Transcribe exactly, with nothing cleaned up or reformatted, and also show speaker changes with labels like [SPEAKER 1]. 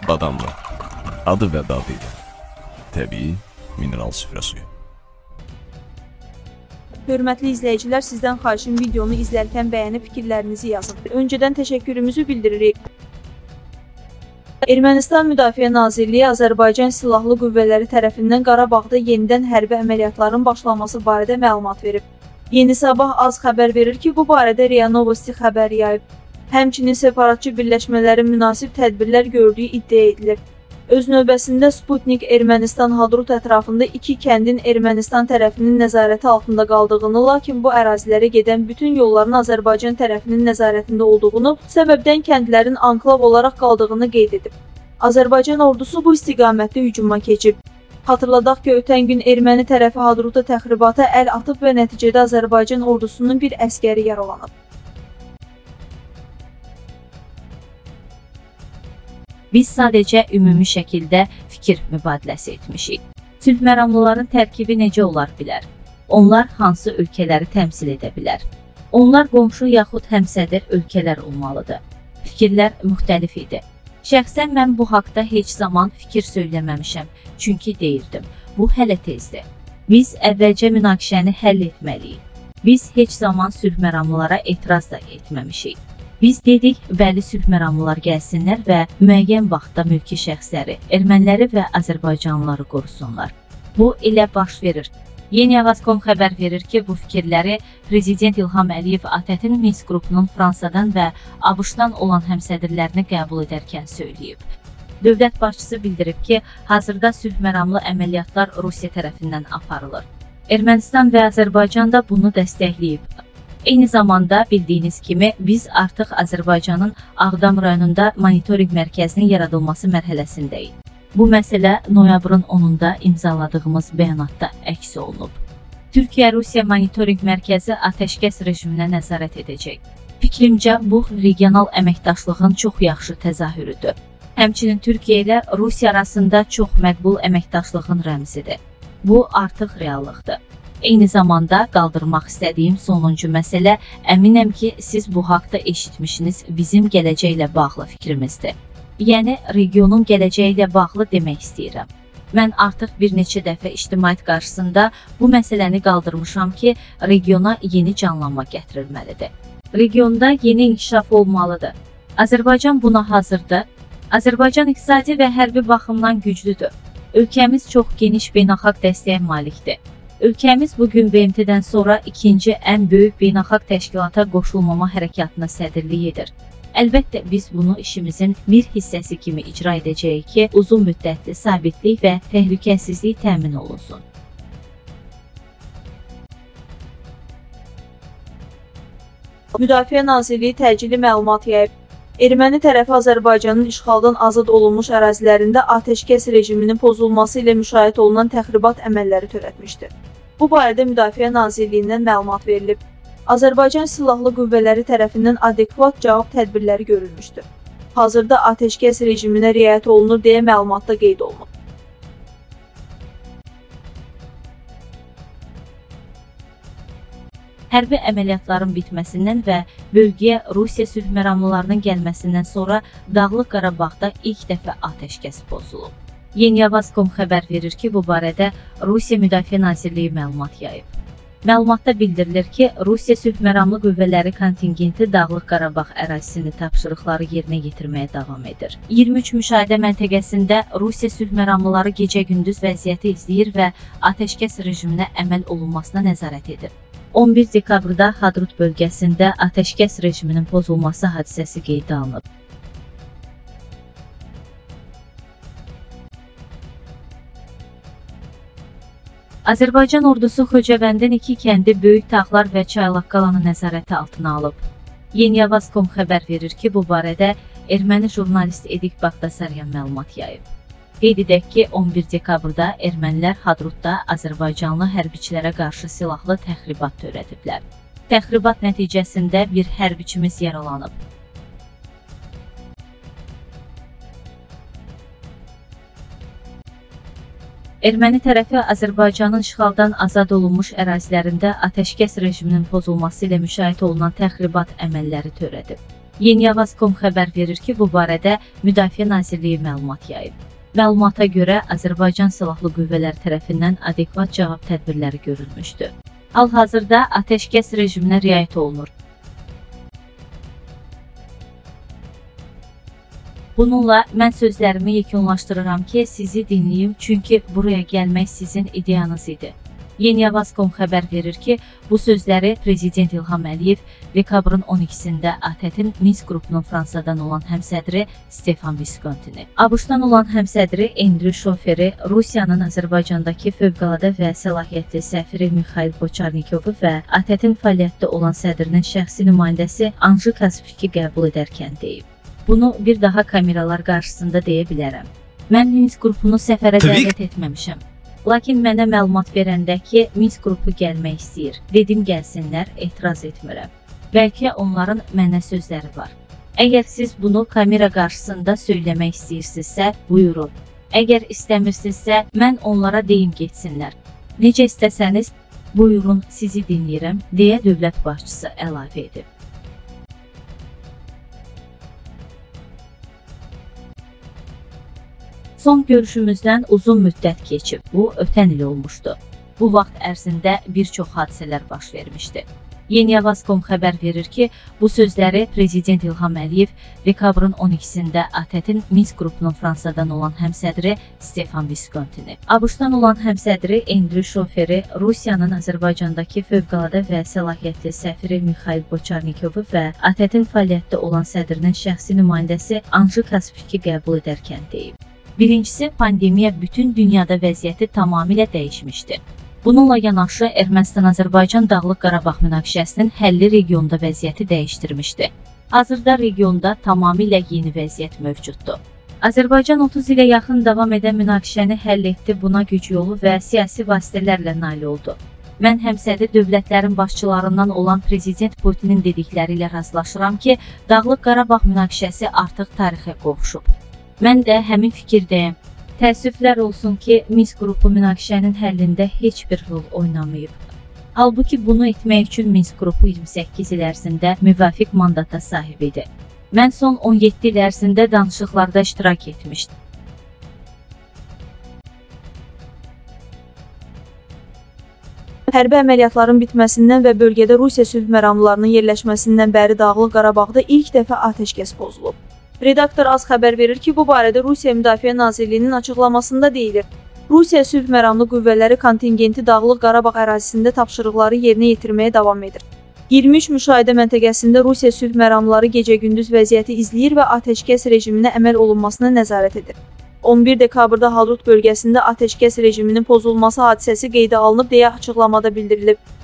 [SPEAKER 1] Badamlı. Adı və dadıyla. Təbii mineral süfrə suyu.
[SPEAKER 2] Hörmətli izləyicilər, sizdən xahişim videonu izlərkən bəyənib fikirlərinizi yazın. Öncədən təşəkkürümüzü bildiririk. Ermənistan Müdafiə Nazirliyi Azərbaycan Silahlı Qüvvələri tərəfindən Qarabağda yenidən hərbi əməliyyatların başlaması barədə məlumat verib. Yeni Sabah az xəbər verir ki, bu barədə RIA Novosti xəbər yayıb. Həmçinin separatçı birləşmələrin münasib tədbirlər gördüyü iddia edilir. Öz növbəsində Sputnik Ermənistan Hadrut ətrafında iki kəndin Ermənistan tərəfinin nəzarəti altında qaldığını, lakin bu ərazilərə gedən bütün yolların Azərbaycan tərəfinin nəzarətində olduğunu, səbəbdən kəndlərin anklav olaraq qaldığını qeyd edib. Azərbaycan ordusu bu istiqamətdə hücuma keçib. Xatırladaq ki, ötən gün erməni tərəfi Hadrutda təxribata əl atıb və nəticədə Azərbaycan ordusunun bir əskəri yaralanıb.
[SPEAKER 3] Biz sadəcə ümumi şəkildə fikir mübadiləsi etmişik. Sülh məramlıların tərkibi necə olar bilər? Onlar hansı ölkələri təmsil edə bilər? Onlar qonşu yaxud həmsədr ölkələr olmalıdır. Fikirlər müxtəlif idi. Şəxsən mən bu haqda heç zaman fikir söyləməmişəm, çünki deyirdim, bu hələ tezdir. Biz əvvəlcə münaqişəni həll etməliyik. Biz heç zaman sülh məramlılara etiraz da etməmişik. Biz dedik, bəli sülh məramlılar gəlsinlər və müəyyən vaxtda mülki şəxsləri, erməniləri və Azərbaycanlıları qorusunlar. Bu ilə baş verir. Yeni Avaz.com xəbər verir ki, bu fikirləri Prezident İlham Əliyev A T Ə T-in Minsk qrupunun Fransadan və ABŞ-dan olan həmsədrlərini qəbul edərkən söyləyib. Dövlət başçısı bildirib ki, hazırda sülh məramlı əməliyyatlar Rusiya tərəfindən aparılır. Ermənistan və Azərbaycan da bunu dəstəkləyib. Eyni zamanda bildiyiniz kimi biz artıq Azərbaycanın Ağdam rayonunda monitorinq mərkəzinin yaradılması mərhələsindəyik. Bu məsələ noyabrın onunda imzaladığımız bəyanatda əks olunub. Türkiyə-Rusiya monitorinq mərkəzi atəşkəs rejiminə nəzarət edəcək. Fikrimcə, bu regional əməkdaşlığın çox yaxşı təzahürüdür. Həmçinin Türkiyə ilə Rusiya arasında çox məqbul əməkdaşlığın rəmzidir. Bu artıq reallıqdır. Eyni zamanda qaldırmaq istədiyim sonuncu məsələ, əminəm ki, siz bu haqda eşitmişsiniz, bizim gələcəklə bağlı fikrimizdir. Yəni, regionun gələcəyi ilə bağlı demək istəyirəm. Mən artıq bir neçə dəfə ictimaiyyət qarşısında bu məsələni qaldırmışam ki, regiona yeni canlanma gətirilməlidir. Regionda yeni inkişaf olmalıdır. Azərbaycan buna hazırdır. Azərbaycan iqtisadi və hərbi baxımdan güclüdür. Ölkəmiz çox geniş beynəlxalq dəstəyə malikdir. Ölkəmiz bugün B M T-dən sonra ikinci ən böyük beynəlxalq təşkilata qoşulmama hərəkatına sədrlik edir. Əlbəttə, biz bunu işimizin bir hissəsi kimi icra edəcəyik ki, uzun müddətli sabitlik və təhlükəsizlik təmin olunsun.
[SPEAKER 2] Müdafiə Nazirliyi təcili məlumat yayıb. Erməni tərəfi Azərbaycanın işğaldan azad olunmuş ərazilərində atəşkəs rejiminin pozulması ilə müşahidə olunan təxribat əməlləri törətmişdir. Bu barədə Müdafiə Nazirliyindən məlumat verilib. Azərbaycan Silahlı Qüvvələri tərəfindən adekvat cavab tədbirləri görülmüşdür. Hazırda atəşkəs rejiminə riayət olunur deyə məlumatda qeyd olunub.
[SPEAKER 3] Hərbi əməliyyatların bitməsindən və bölgəyə Rusiya sülh məramlılarının gəlməsindən sonra Dağlıq Qarabağda ilk dəfə atəşkəs pozulub. Yeni Avaz.com xəbər verir ki, bu barədə Rusiya Müdafiə Nazirliyi məlumat yayıb. Məlumatda bildirilir ki, Rusiya sülh məramlı qüvvələri kontingenti Dağlıq Qarabağ ərazisini tapşırıqları yerinə yetirməyə davam edir. iyirmi üç müşahidə məntəqəsində Rusiya sülh məramlıları gecə-gündüz vəziyyəti izləyir və atəşkəs rejiminə əməl olunmasına nəzarət edir. on bir dekabrda Hadrut bölgəsində atəşkəs rejiminin pozulması hadisəsi qeydə alınıb. Azərbaycan ordusu Xocavəndin iki kəndi Böyük Tağlar və Çaylaqqalanı nəzarəti altına alıb. Yeni Avaz.com xəbər verir ki, bu barədə erməni jurnalist Edik Bağdasaryan məlumat yayıb. Qeyd edək ki, on bir dekabrda ermənilər Hadrutda Azərbaycanlı hərbiçilərə qarşı silahlı təxribat törədiblər. Təxribat nəticəsində bir hərbiçimiz yaralanıb. Erməni tərəfi Azərbaycanın işğaldan azad olunmuş ərazilərində atəşkəs rejiminin pozulması ilə müşahidə olunan təxribat əməlləri törədib. Yeniyavaz nöqtə com xəbər verir ki, bu barədə Müdafiə Nazirliyi məlumat yayıb. Məlumata görə Azərbaycan Silahlı Qüvvələri tərəfindən adekvat cavab tədbirləri görülmüşdü. Hal-hazırda atəşkəs rejiminə riayət olunur. Bununla mən sözlərimi yekunlaşdırıram ki, sizi dinləyim, çünki buraya gəlmək sizin ideyanız idi. Yeniyavaz nöqtə com xəbər verir ki, bu sözləri Prezident İlham Əliyev dekabrın on ikisində A T Ə T-in Minsk qrupunun Fransadan olan həmsədri Stefan Viskontini, ABŞ-dan olan həmsədri Andrew Şoferi, Rusiyanın Azərbaycandakı fövqəladə və səlahiyyətli səfiri Mikhail Boçarnikovu və A T Ə T-in fəaliyyətdə olan sədrinin şəxsi nümayəndəsi Anji Kaspiki qəbul edərkən deyib. Bunu bir daha kameralar qarşısında deyə bilərəm. Mən Minsk qrupunu səfərə dəvət etməmişəm. Lakin mənə məlumat verəndə ki, Minsk qrupu gəlmək istəyir. Dedim gəlsinlər, etiraz etmirəm. Bəlkə onların mənə sözləri var. Əgər siz bunu kamera qarşısında söyləmək istəyirsinizsə, buyurun. Əgər istəmirsinizsə, mən onlara deyim getsinlər. Necə istəsəniz, buyurun, sizi dinləyirəm, deyə dövlət başçısı əlavə edib. Son görüşümüzdən uzun müddət keçib, bu ötən il olmuşdu. Bu vaxt ərzində bir çox hadisələr baş vermişdi. Yeniyavaz nöqtə com xəbər verir ki, bu sözləri Prezident İlham Əliyev dekabrın on ikisində A T Ə T-in Minsk qrupunun Fransadan olan həmsədri Stefan Viskontini, ABŞ-dan olan həmsədri Andrew Şoferi, Rusiyanın Azərbaycandakı fövqəladə və səlahiyyətli səfiri Mikhail Boçarnikovu və A T Ə T-in fəaliyyətdə olan sədrinin şəxsi nümayəndəsi Anji Kaspiki qəbul edərkən deyib. Birincisi, pandemiya bütün dünyada vəziyyəti tamamilə dəyişmişdi. Bununla yanaşı, Ermənistan-Azərbaycan Dağlıq Qarabağ münaqişəsinin həlli regionda vəziyyəti dəyişdirmişdi. Hazırda regionda tamamilə yeni vəziyyət mövcuddur. Azərbaycan otuz ilə yaxın davam edən münaqişəni həll etdi, buna güc yolu və siyasi vasitələrlə nail oldu. Mən həmsədri dövlətlərin başçılarından olan Prezident Putinin dedikləri ilə razılaşıram ki, Dağlıq Qarabağ münaqişəsi artıq tarixə qovuşub. Mən də həmin fikirdəyəm. Təəssüflər olsun ki, Minsk qrupu münaqişənin həllində heç bir rol oynamayıb. Halbuki bunu etmək üçün Minsk qrupu iyirmi səkkiz il ərzində müvafiq mandata sahib idi. Mən son on yeddi il ərzində danışıqlarda iştirak etmişdim.
[SPEAKER 2] Hərbi əməliyyatların bitməsindən və bölgədə Rusiya sülh məramlılarının yerləşməsindən bəri Dağlıq Qarabağda ilk dəfə atəşkəs pozulub. Redaktor AS xəbər verir ki, bu barədə Rusiya Müdafiə Nazirliyinin açıqlamasında deyilir. Rusiya sülh məramlı qüvvələri kontingenti Dağlıq Qarabağ ərazisində tapşırıqları yerinə yetirməyə davam edir. iyirmi üç müşahidə məntəqəsində Rusiya sülh məramlıları gecə-gündüz vəziyyəti izləyir və atəşkəs rejiminə əməl olunmasına nəzarət edir. on bir dekabrda Hadrut bölgəsində atəşkəs rejiminin pozulması hadisəsi qeydə alınıb deyə açıqlamada bildirilib.